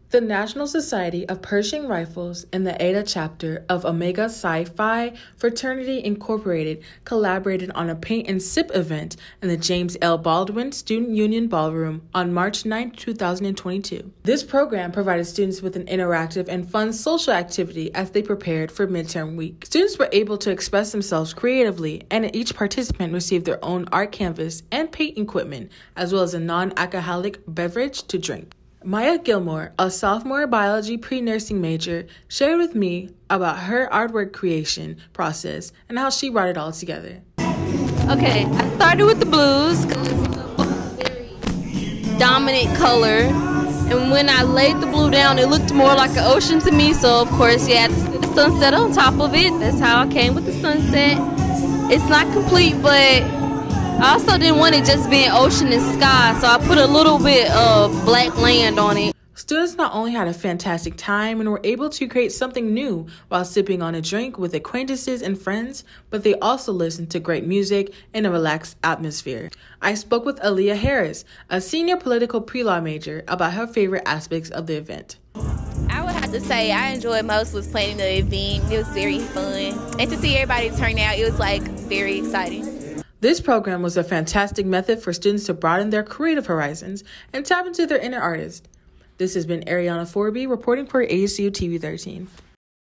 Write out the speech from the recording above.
The National Society of Pershing Rifles and the Ada chapter of Omega Psi Phi Fraternity Incorporated collaborated on a paint and sip event in the James L. Baldwin Student Union Ballroom on March 9, 2022. This program provided students with an interactive and fun social activity as they prepared for midterm week. Students were able to express themselves creatively, and each participant received their own art canvas and paint equipment, as well as a non-alcoholic beverage to drink. Maya Gilmore, a sophomore biology pre-nursing major, shared with me about her artwork creation process and how she brought it all together. Okay, I started with the blues because it's a very dominant color. And when I laid the blue down, it looked more like an ocean to me. So, of course, you had the sunset on top of it. That's how I came with the sunset. It's not complete, but I also didn't want it just being ocean and sky, so I put a little bit of black land on it. Students not only had a fantastic time and were able to create something new while sipping on a drink with acquaintances and friends, but they also listened to great music in a relaxed atmosphere. I spoke with Aaliyah Harris, a senior political pre-law major, about her favorite aspects of the event. I would have to say I enjoyed most was planning the event. It was very fun. And to see everybody turn out, it was very exciting. This program was a fantastic method for students to broaden their creative horizons and tap into their inner artist. This has been Ariana Forby reporting for ASU TV-13.